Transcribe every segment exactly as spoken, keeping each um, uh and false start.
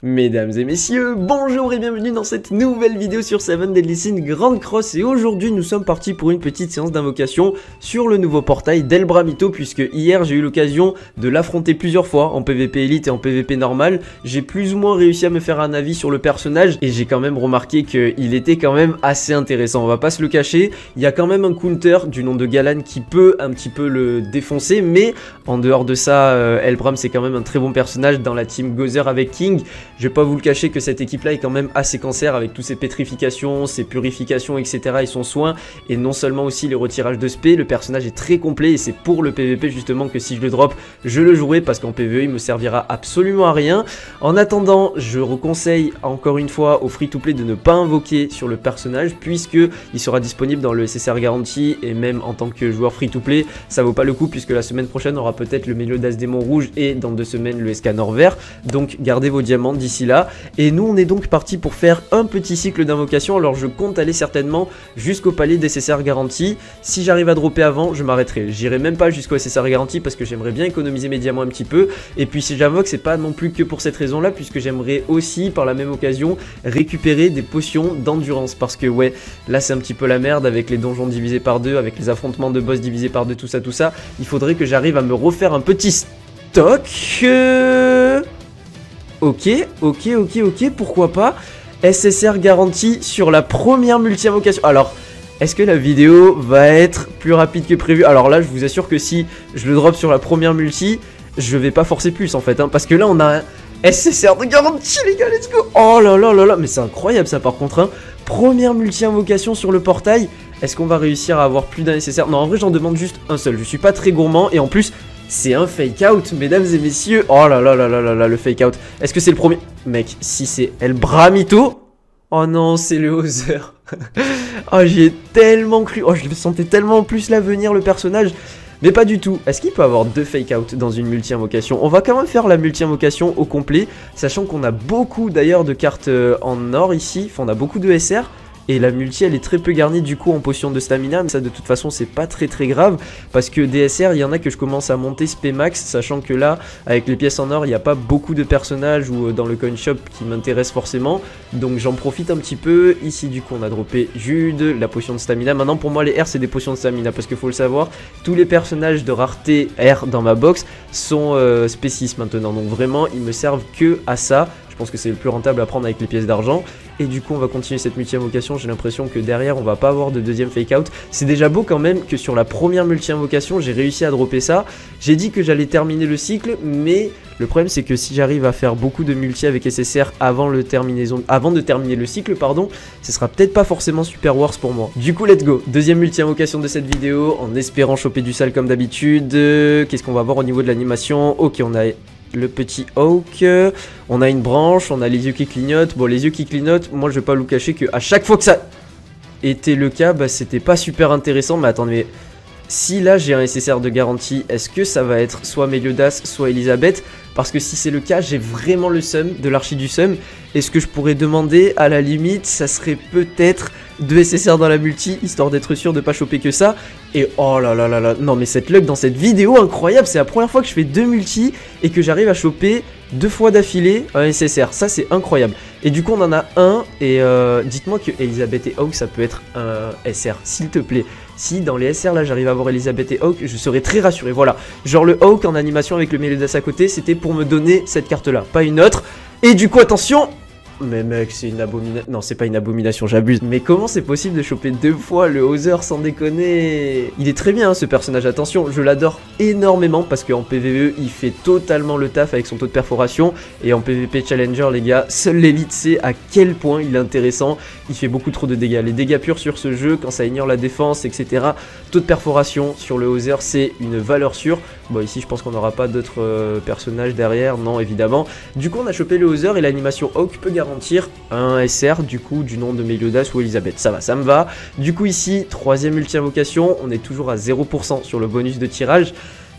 Mesdames et messieurs, bonjour et bienvenue dans cette nouvelle vidéo sur seven Deadly Sins Grand Cross. Et aujourd'hui nous sommes partis pour une petite séance d'invocation sur le nouveau portail d'El Bramito, puisque hier j'ai eu l'occasion de l'affronter plusieurs fois en P V P Elite et en P V P normal. J'ai plus ou moins réussi à me faire un avis sur le personnage et j'ai quand même remarqué qu'il était quand même assez intéressant, on va pas se le cacher. Il y a quand même un counter du nom de Galan qui peut un petit peu le défoncer, mais en dehors de ça, euh, El Bram c'est quand même un très bon personnage dans la team Gozer avec King. Je vais pas vous le cacher que cette équipe là est quand même assez cancer avec toutes ses pétrifications, ses purifications, et cetera et son soin, et non seulement aussi les retirages de spé. Le personnage est très complet et c'est pour le P V P justement que si je le drop je le jouerai, parce qu'en P V E il me servira absolument à rien. En attendant, je reconseille encore une fois au free to play de ne pas invoquer sur le personnage, puisque il sera disponible dans le S S R garantie, et même en tant que joueur free to play ça vaut pas le coup, puisque la semaine prochaine on aura peut-être le Méliodas démon rouge et dans deux semaines le Escanor vert. Donc gardez vos diamants d'ici là. Et nous on est donc parti pour faire un petit cycle d'invocation. Alors je compte aller certainement jusqu'au palier des S S R garantie. Si j'arrive à dropper avant, je m'arrêterai. J'irai même pas jusqu'au S S R garantie parce que j'aimerais bien économiser mes diamants un petit peu. Et puis si j'invoque, c'est pas non plus que pour cette raison là, puisque j'aimerais aussi par la même occasion récupérer des potions d'endurance, parce que ouais, là c'est un petit peu la merde avec les donjons divisés par deux, avec les affrontements de boss divisés par deux, tout ça tout ça. Il faudrait que j'arrive à me refaire un petit stock. euh... Ok, ok, ok, ok, pourquoi pas. S S R garantie sur la première multi-invocation. Alors, est-ce que la vidéo va être plus rapide que prévu? Alors là, je vous assure que si je le drop sur la première multi, je vais pas forcer plus en fait, hein, parce que là, on a un S S R de garantie, les gars, let's go. Oh là là là là, mais c'est incroyable ça par contre, hein. Première multi-invocation sur le portail. Est-ce qu'on va réussir à avoir plus d'un S S R? Non, en vrai, j'en demande juste un seul. Je suis pas très gourmand et en plus... c'est un fake out, mesdames et messieurs. Oh là là là là là là, le fake out. Est-ce que c'est le premier? Mec, si c'est El Bramito. Oh non, c'est le Hoser. Oh, j'y ai tellement cru. Oh, je le sentais tellement plus là venir, le personnage. Mais pas du tout. Est-ce qu'il peut avoir deux fake out dans une multi-invocation? On va quand même faire la multi-invocation au complet, sachant qu'on a beaucoup d'ailleurs de cartes en or ici. Enfin, on a beaucoup de S R. Et la multi elle est très peu garnie du coup en potion de stamina, mais ça de toute façon c'est pas très très grave, parce que D S R il y en a que je commence à monter spé max, sachant que là avec les pièces en or il n'y a pas beaucoup de personnages ou dans le coin shop qui m'intéressent forcément, donc j'en profite un petit peu. Ici du coup on a droppé Jude, la potion de stamina. Maintenant pour moi les R c'est des potions de stamina, parce qu'il faut le savoir, tous les personnages de rareté R dans ma box sont euh, spécistes maintenant, donc vraiment ils me servent que à ça. Je pense que c'est le plus rentable à prendre avec les pièces d'argent. Et du coup on va continuer cette multi-invocation. J'ai l'impression que derrière on va pas avoir de deuxième fake out. C'est déjà beau quand même que sur la première multi-invocation j'ai réussi à dropper ça. J'ai dit que j'allais terminer le cycle, mais le problème c'est que si j'arrive à faire beaucoup de multi avec S S R avant, le terminaison, avant de terminer le cycle, pardon, ce sera peut-être pas forcément super worse pour moi. Du coup let's go, deuxième multi-invocation de cette vidéo, en espérant choper du sale comme d'habitude. euh, Qu'est-ce qu'on va voir au niveau de l'animation? Ok, on a... le petit Hawk, on a une branche, on a les yeux qui clignotent. Bon, les yeux qui clignotent, moi je vais pas vous cacher que à chaque fois que ça était le cas, bah c'était pas super intéressant. Mais attendez, mais si là j'ai un S S R de garantie, est-ce que ça va être soit Méliodas, soit Elisabeth? Parce que si c'est le cas, j'ai vraiment le seum de l'archi du seum. Et ce que je pourrais demander à la limite, ça serait peut-être deux S S R dans la multi, histoire d'être sûr de pas choper que ça. Et oh là là là là, non mais cette luck dans cette vidéo incroyable, c'est la première fois que je fais deux multi et que j'arrive à choper deux fois d'affilée un S S R, ça c'est incroyable. Et du coup on en a un, et euh, dites-moi que Elisabeth et Hawk ça peut être un S R, s'il te plaît. Si dans les S R là j'arrive à avoir Elisabeth et Hawk, je serais très rassuré, voilà. Genre le Hawk en animation avec le Méliodas à côté, c'était pour me donner cette carte là, pas une autre. Et du coup attention. Mais mec, c'est une abomination. Non, c'est pas une abomination, j'abuse. Mais comment c'est possible de choper deux fois le Hoser sans déconner? Il est très bien hein, ce personnage, attention, je l'adore énormément parce qu'en P V E il fait totalement le taf avec son taux de perforation. Et en P V P Challenger les gars, seul l'élite sait à quel point il est intéressant. Il fait beaucoup trop de dégâts. Les dégâts purs sur ce jeu, quand ça ignore la défense, et cetera. Taux de perforation sur le Hoser, c'est une valeur sûre. Bon ici je pense qu'on n'aura pas d'autres euh, personnages derrière, non évidemment. Du coup on a chopé le Hoser et l'animation Hawk peut garantir un S R du coup du nom de Méliodas ou Elisabeth. Ça va, ça me va. Du coup ici, troisième multi-invocation, on est toujours à zéro pour cent sur le bonus de tirage.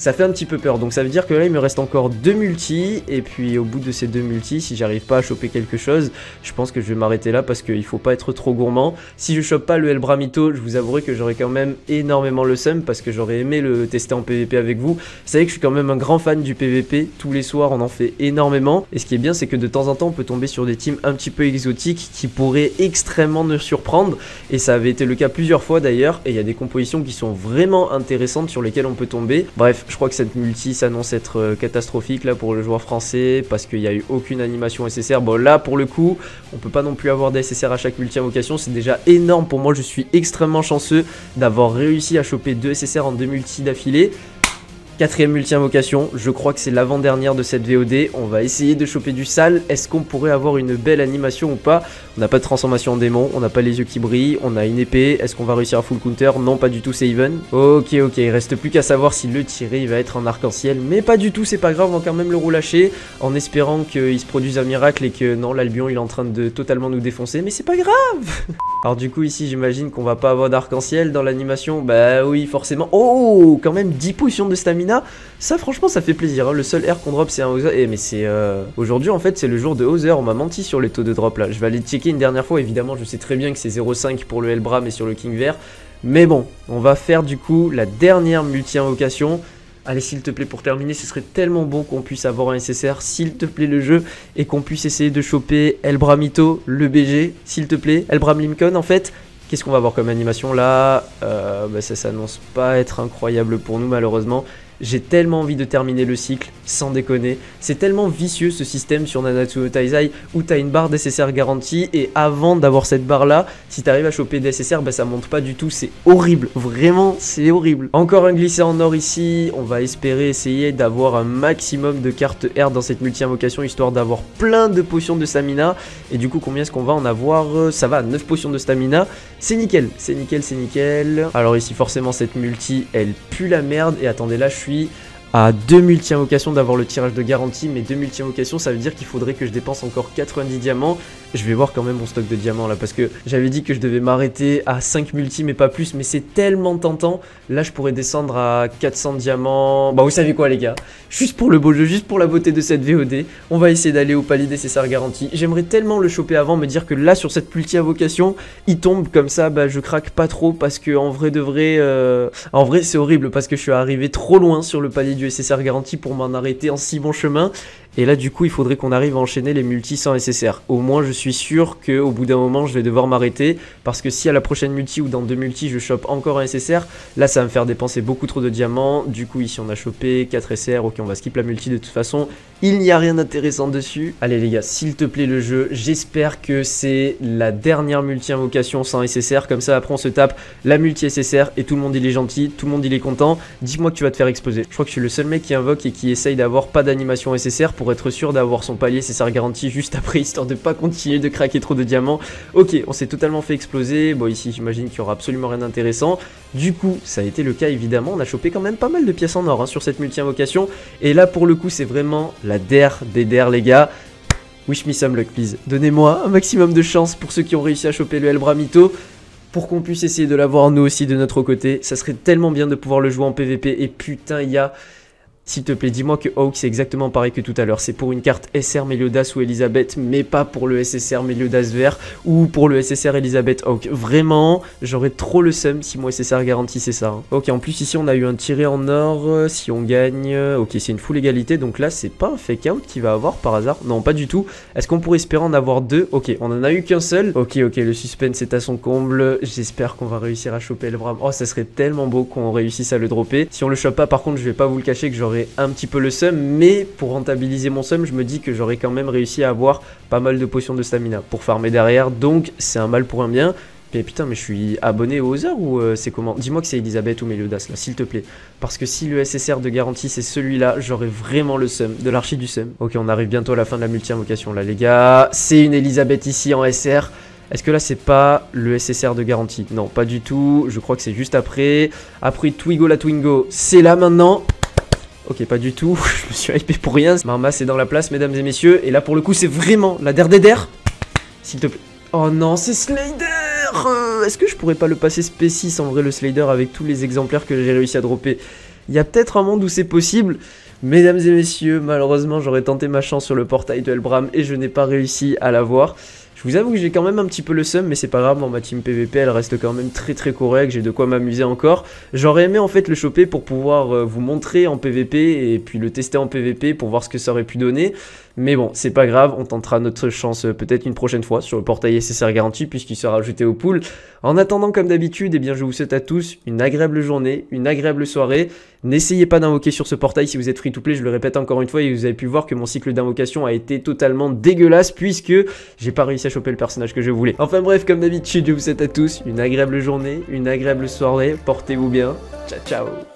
ça fait un petit peu peur. Donc ça veut dire que là il me reste encore deux multis, et puis au bout de ces deux multis, si j'arrive pas à choper quelque chose, je pense que je vais m'arrêter là parce qu'il faut pas être trop gourmand. Si je chope pas le El Bramito, je vous avouerai que j'aurais quand même énormément le seum parce que j'aurais aimé le tester en P V P avec vous. Vous savez que je suis quand même un grand fan du P V P, tous les soirs on en fait énormément, et ce qui est bien c'est que de temps en temps on peut tomber sur des teams un petit peu exotiques qui pourraient extrêmement nous surprendre, et ça avait été le cas plusieurs fois d'ailleurs, et il y a des compositions qui sont vraiment intéressantes sur lesquelles on peut tomber. Bref, je crois que cette multi s'annonce être euh, catastrophique là pour le joueur français, parce qu'il n'y a eu aucune animation S S R. Bon là pour le coup, on peut pas non plus avoir des S S R à chaque multi invocation, c'est déjà énorme pour moi, je suis extrêmement chanceux d'avoir réussi à choper deux S S R en deux multi d'affilée. Quatrième multi-invocation, je crois que c'est l'avant-dernière de cette V O D. On va essayer de choper du sale. Est-ce qu'on pourrait avoir une belle animation ou pas? On n'a pas de transformation en démon, on n'a pas les yeux qui brillent, on a une épée. Est-ce qu'on va réussir à full counter? Non, pas du tout, c'est even. Ok, ok, il reste plus qu'à savoir si le tiré il va être en arc-en-ciel. Mais pas du tout, c'est pas grave, on va quand même le relâcher en espérant qu'il se produise un miracle et que non, l'Albion il est en train de totalement nous défoncer. Mais c'est pas grave. Alors du coup ici j'imagine qu'on va pas avoir d'arc-en-ciel dans l'animation. Bah oui, forcément. Oh, quand même dix potions de stamina. Ça franchement ça fait plaisir, hein. Le seul air qu'on drop c'est un Hauser. Eh mais c'est euh... aujourd'hui en fait c'est le jour de Hauser. On m'a menti sur les taux de drop là. Je vais aller checker une dernière fois. Évidemment je sais très bien que c'est zéro virgule cinq pour le Elbram et sur le King Vert. Mais bon, on va faire du coup la dernière multi-invocation. Allez s'il te plaît, pour terminer, ce serait tellement bon qu'on puisse avoir un S S R, s'il te plaît le jeu, et qu'on puisse essayer de choper El Bramito, le B G, s'il te plaît, El Bram Lincoln en fait. Qu'est-ce qu'on va avoir comme animation là? euh, bah, Ça s'annonce pas être incroyable pour nous malheureusement. J'ai tellement envie de terminer le cycle, sans déconner. C'est tellement vicieux ce système sur Nanatsu no Taizai où tu as une barre d'S S R garantie, et avant d'avoir cette barre là, si tu arrives à choper des S S R, bah ça monte pas du tout, c'est horrible, vraiment c'est horrible. Encore un glissé en or ici, on va espérer essayer d'avoir un maximum de cartes R dans cette multi-invocation histoire d'avoir plein de potions de stamina. Et du coup combien est-ce qu'on va en avoir? Ça va, neuf potions de stamina, c'est nickel, c'est nickel, c'est nickel. Alors ici forcément cette multi elle pue la merde, et attendez là je suis à deux multi-invocations d'avoir le tirage de garantie, mais deux multi-invocations ça veut dire qu'il faudrait que je dépense encore quatre-vingt-dix diamants. Je vais voir quand même mon stock de diamants là, parce que j'avais dit que je devais m'arrêter à cinq multi mais pas plus, mais c'est tellement tentant. Là je pourrais descendre à quatre cents diamants. Bah vous savez quoi les gars, juste pour le beau jeu, juste pour la beauté de cette V O D, on va essayer d'aller au palier des S S R garantie. J'aimerais tellement le choper avant, me dire que là sur cette multi-invocation il tombe comme ça, bah je craque pas trop, parce que en vrai de vrai euh... en vrai c'est horrible parce que je suis arrivé trop loin sur le palier du S S R garantie pour m'en arrêter en si bon chemin. Et là du coup il faudrait qu'on arrive à enchaîner les multis sans S S R. Au moins je suis sûr qu'au bout d'un moment je vais devoir m'arrêter, parce que si à la prochaine multi ou dans deux multis je chope encore un S S R, là ça va me faire dépenser beaucoup trop de diamants. Du coup ici on a chopé quatre S R, ok on va skip la multi de toute façon, il n'y a rien d'intéressant dessus. Allez les gars, s'il te plaît le jeu, j'espère que c'est la dernière multi-invocation sans S S R, comme ça après on se tape la multi S S R et tout le monde il est gentil, tout le monde il est content. Dis-moi que tu vas te faire exploser. Je crois que je suis le seul mec qui invoque et qui essaye d'avoir pas d'animation S S R pour être sûr d'avoir son palier S S R garanti juste après, histoire de pas continuer de craquer trop de diamants. Ok, on s'est totalement fait exploser. Bon ici j'imagine qu'il y aura absolument rien d'intéressant. Du coup ça a été le cas évidemment, on a chopé quand même pas mal de pièces en or hein, sur cette multi-invocation. Et là pour le coup c'est vraiment la der des der les gars. Wish me some luck please. Donnez-moi un maximum de chance pour ceux qui ont réussi à choper le El Bramito, pour qu'on puisse essayer de l'avoir nous aussi de notre côté. Ça serait tellement bien de pouvoir le jouer en P V P. Et putain il y a... S'il te plaît, dis-moi que Hawk c'est exactement pareil que tout à l'heure. C'est pour une carte S R Meliodas ou Elisabeth, mais pas pour le S S R Meliodas vert ou pour le S S R Elisabeth Hawk. Vraiment, j'aurais trop le seum si mon S S R garantissait ça. Hein. Ok, en plus ici on a eu un tiré en or. Euh, si on gagne... Ok, c'est une full égalité. Donc là, c'est pas un fake out qu'il va avoir par hasard. Non, pas du tout. Est-ce qu'on pourrait espérer en avoir deux? Ok, on en a eu qu'un seul. Ok, ok, le suspense est à son comble. J'espère qu'on va réussir à choper le Bram. Oh, ça serait tellement beau qu'on réussisse à le dropper. Si on le chope pas, par contre, je vais pas vous le cacher que j'aurais un petit peu le seum, mais pour rentabiliser mon seum, je me dis que j'aurais quand même réussi à avoir pas mal de potions de stamina pour farmer derrière, donc c'est un mal pour un bien. Mais putain, mais je suis abonné au Hauser ou euh, c'est comment? Dis-moi que c'est Elisabeth ou Meliodas là, s'il te plaît. Parce que si le S S R de garantie c'est celui-là, j'aurais vraiment le seum, de l'archi du seum. Ok, on arrive bientôt à la fin de la multi-invocation là les gars. C'est une Elisabeth ici en S R. Est-ce que là c'est pas le S S R de garantie? Non, pas du tout, je crois que c'est juste après. Après Twigo la Twingo, c'est là maintenant. Ok, pas du tout, je me suis hypé pour rien. Marma c'est dans la place mesdames et messieurs. Et là pour le coup c'est vraiment la der des der. S'il te plaît. Oh non, c'est Slader. euh, Est-ce que je pourrais pas le passer spécis en vrai le Slader avec tous les exemplaires que j'ai réussi à dropper? il y a peut-être un monde où c'est possible. Mesdames et messieurs, malheureusement j'aurais tenté ma chance sur le portail de Helbram et je n'ai pas réussi à l'avoir. Je vous avoue que j'ai quand même un petit peu le seum, mais c'est pas grave, bon, ma team P V P elle reste quand même très très correcte, j'ai de quoi m'amuser encore. J'aurais aimé en fait le choper pour pouvoir euh, vous montrer en P V P et puis le tester en P V P pour voir ce que ça aurait pu donner. Mais bon, c'est pas grave, on tentera notre chance euh, peut-être une prochaine fois sur le portail S S R garanti puisqu'il sera ajouté au pool. En attendant, comme d'habitude, eh bien, je vous souhaite à tous une agréable journée, une agréable soirée. N'essayez pas d'invoquer sur ce portail si vous êtes free to play, je le répète encore une fois, et vous avez pu voir que mon cycle d'invocation a été totalement dégueulasse puisque j'ai pas réussi à choper le personnage que je voulais. Enfin bref, comme d'habitude, je vous souhaite à tous une agréable journée, une agréable soirée, portez-vous bien, ciao ciao.